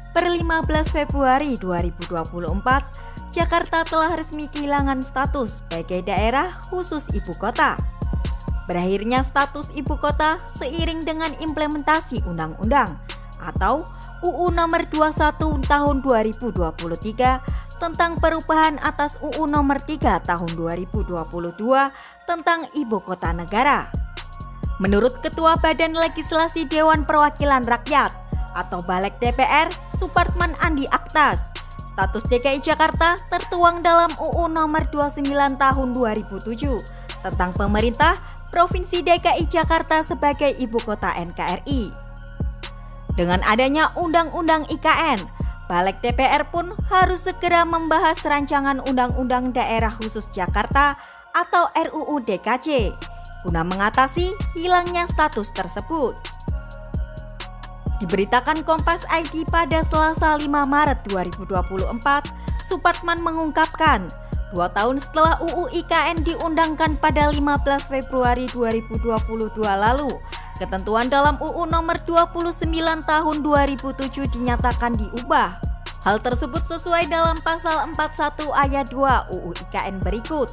per 15 Februari 2024, Jakarta telah resmi kehilangan status sebagai daerah khusus ibu kota. Berakhirnya status ibu kota seiring dengan implementasi undang-undang atau UU Nomor 21 Tahun 2023 tentang perubahan atas UU Nomor 3 Tahun 2022 tentang Ibu Kota Negara. Menurut Ketua Badan Legislasi Dewan Perwakilan Rakyat atau Balek DPR, Supratman Andi Aktas, status DKI Jakarta tertuang dalam UU Nomor 29 Tahun 2007 tentang pemerintah Provinsi DKI Jakarta sebagai Ibu Kota NKRI. Dengan adanya Undang-Undang IKN, Balek DPR pun harus segera membahas rancangan Undang-Undang Daerah Khusus Jakarta atau RUU DKJ guna mengatasi hilangnya status tersebut. Diberitakan Kompas ID pada Selasa 5 Maret 2024, Supratman mengungkapkan 2 tahun setelah UU IKN diundangkan pada 15 Februari 2022 lalu, ketentuan dalam UU Nomor 29 Tahun 2007 dinyatakan diubah. Hal tersebut sesuai dalam pasal 41 ayat 2 UU IKN berikut.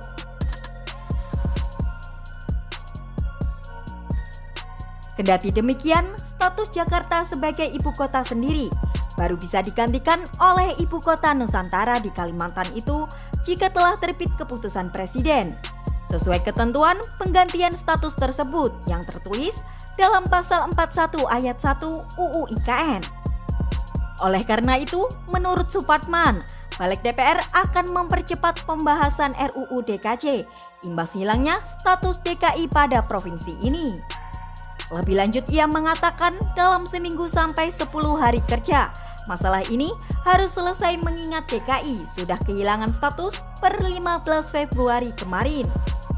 Kendati demikian, status Jakarta sebagai ibu kota sendiri baru bisa digantikan oleh ibu kota Nusantara di Kalimantan itu jika telah terbit keputusan Presiden. Sesuai ketentuan penggantian status tersebut yang tertulis dalam pasal 41 ayat 1 UU IKN. Oleh karena itu, menurut Supratman, Balek DPR akan mempercepat pembahasan RUU DKJ imbas hilangnya status DKI pada provinsi ini. Lebih lanjut, ia mengatakan dalam seminggu sampai 10 hari kerja, masalah ini harus selesai mengingat DKI sudah kehilangan status per 15 Februari kemarin.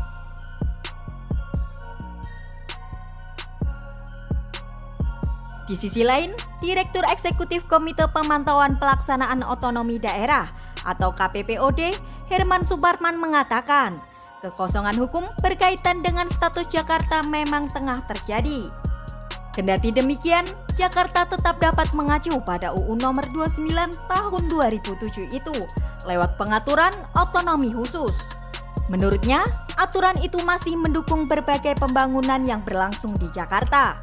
Di sisi lain, Direktur Eksekutif Komite Pemantauan Pelaksanaan Otonomi Daerah atau KPPOD, Herman Suparman mengatakan, kekosongan hukum berkaitan dengan status Jakarta memang tengah terjadi. Kendati demikian, Jakarta tetap dapat mengacu pada UU Nomor 29 Tahun 2007 itu lewat pengaturan otonomi khusus. Menurutnya, aturan itu masih mendukung berbagai pembangunan yang berlangsung di Jakarta.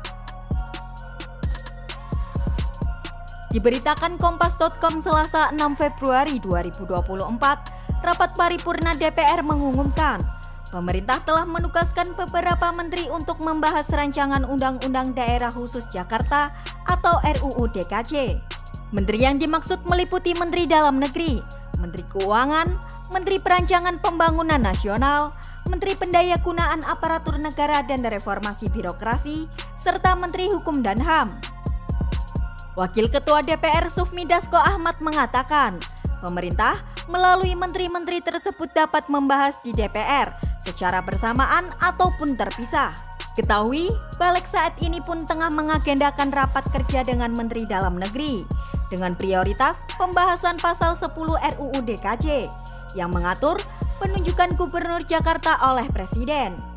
Diberitakan Kompas.com Selasa 6 Februari 2024, rapat paripurna DPR mengumumkan pemerintah telah menugaskan beberapa menteri untuk membahas rancangan Undang-Undang Daerah Khusus Jakarta atau RUU DKJ. Menteri yang dimaksud meliputi Menteri Dalam Negeri, Menteri Keuangan, Menteri Perancangan Pembangunan Nasional, Menteri Pendayagunaan Aparatur Negara dan Reformasi Birokrasi, serta Menteri Hukum dan HAM. Wakil Ketua DPR Sufmi Dasko Ahmad mengatakan, pemerintah melalui menteri-menteri tersebut dapat membahas di DPR secara bersamaan ataupun terpisah. Ketahui, Balek saat ini pun tengah mengagendakan rapat kerja dengan Menteri Dalam Negeri dengan prioritas pembahasan pasal 10 RUU DKJ yang mengatur penunjukan Gubernur Jakarta oleh Presiden.